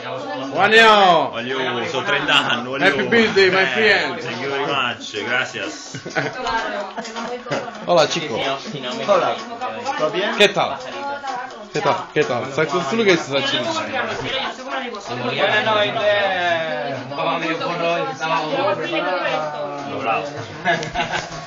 Juanio! Voglio, sono 30 anni. Voglio. Happy birthday, my friend! Thank you very much, gracias. Hola, chico. Hola. ¿Todo bien? ¿Qué tal? ¿Qué tal? ¿Qué tal? Solo che si sta Buenas noches. Papá me dio porro y estaba muy preparado. Bravo.